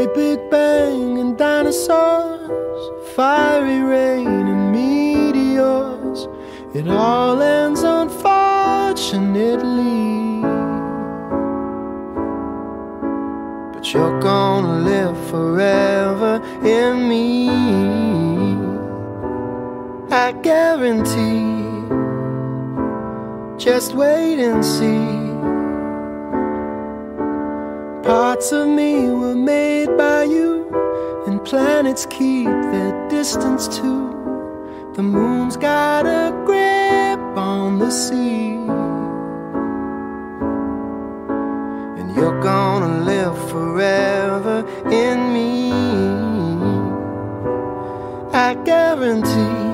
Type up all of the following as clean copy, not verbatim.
great big bang and dinosaurs, fiery rain and meteors. It all ends unfortunately, but you're gonna live forever in me, I guarantee. Just wait and see. Parts of me were made by you, and planets keep their distance too. The moon's got a grip on the sea, and you're gonna live forever in me, I guarantee.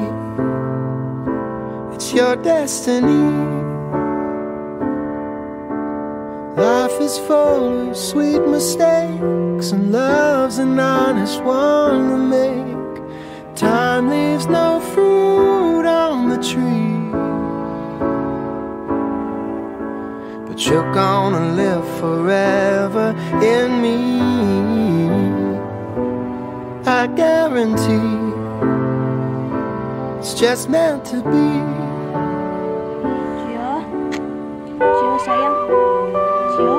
It's your destiny. Life is full of sweet mistakes, and love's an honest one to make. Time leaves no fruit on the tree, but you're gonna live forever in me, I guarantee. It's just meant to be. Cio sayang. Cio.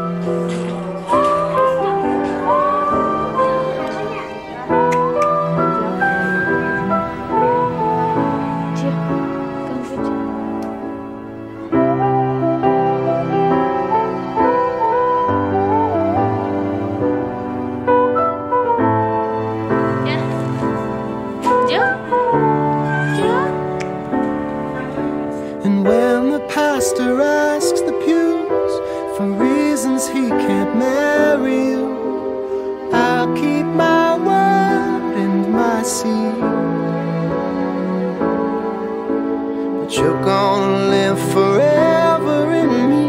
And when the pastor asks the pews for reasons he can't marry you, I'll keep my word and my seed. But you're gonna live forever in me,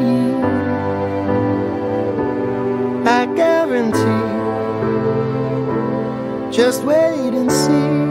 I guarantee. Just wait and see.